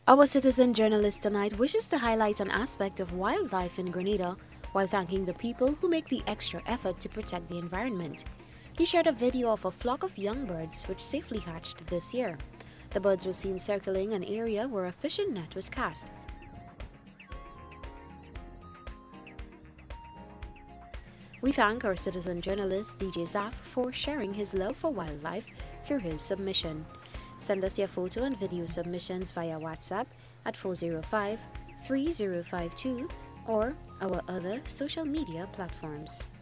Our citizen journalist tonight wishes to highlight an aspect of wildlife in Grenada while thanking the people who make the extra effort to protect the environment. He shared a video of a flock of young birds which safely hatched this year. The birds were seen circling an area where a fishing net was cast. We thank our citizen journalist DJ Zaf for sharing his love for wildlife through his submission. Send us your photo and video submissions via WhatsApp at 405-3052 or our other social media platforms.